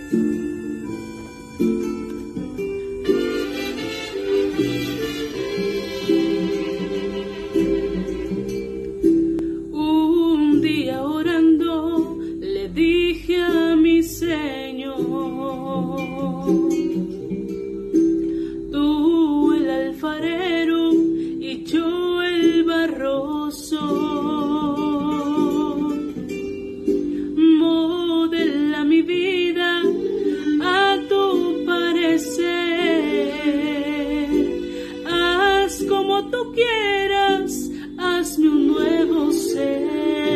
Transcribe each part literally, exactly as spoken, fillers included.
Un día orando le dije a mi Señor: tú el alfarero y yo el barroso, modela mi vida a tu parecer, haz como tú quieras, hazme un nuevo ser.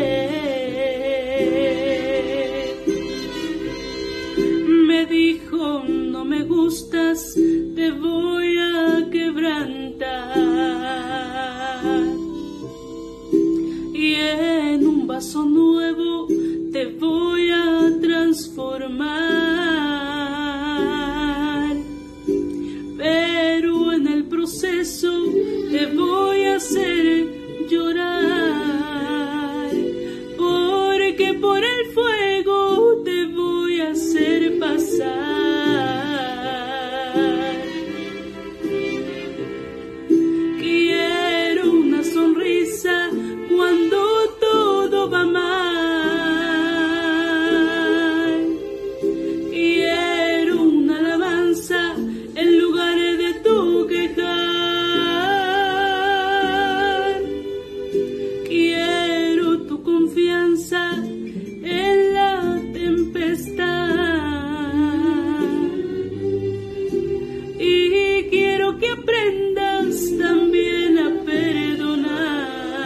Me dijo: no me gustas, te voy a quebrantar, y en un vaso nuevo te voy a transformar, pero en el proceso te voy a hacer llorar, porque por el fuego te voy a hacer pasar. Quiero una sonrisa cuando todo va mal, quiero una alabanza en lugar de tu quejar, quiero tu confianza en la tempestad, y quiero que aprendas también a perdonar.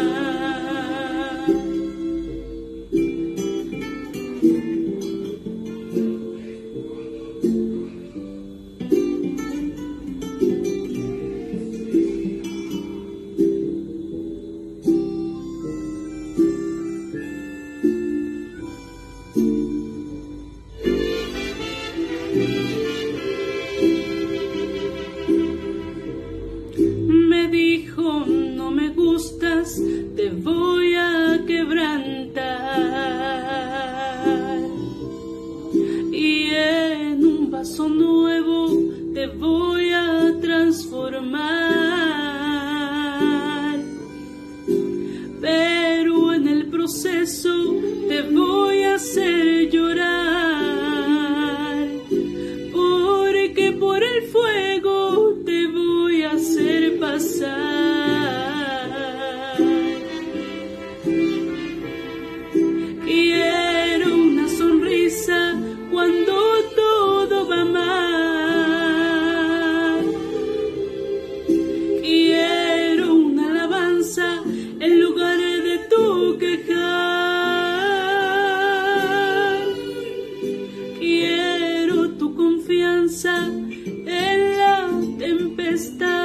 Me dijo: no me gustas, te voy a quebrantar, y en un vaso nuevo te voy a transformar, pero en el proceso te voy a hacer llorar, porque por el fuego te voy a hacer pasar. Quiero una sonrisa cuando todo va mal, quiero una alabanza en lugar de tu quejar, quiero tu confianza en la tempestad.